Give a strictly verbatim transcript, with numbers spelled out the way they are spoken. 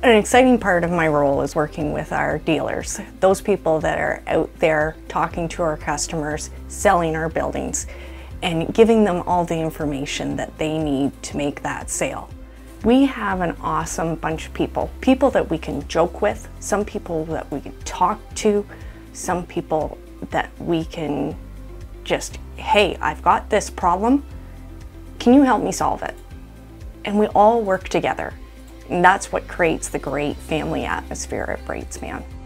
An exciting part of my role is working with our dealers, those people that are out there talking to our customers, selling our buildings, and giving them all the information that they need to make that sale. We have an awesome bunch of people, people that we can joke with, some people that we can talk to, some people that we can just, hey, I've got this problem, can you help me solve it? And we all work together. And that's what creates the great family atmosphere at Britespan.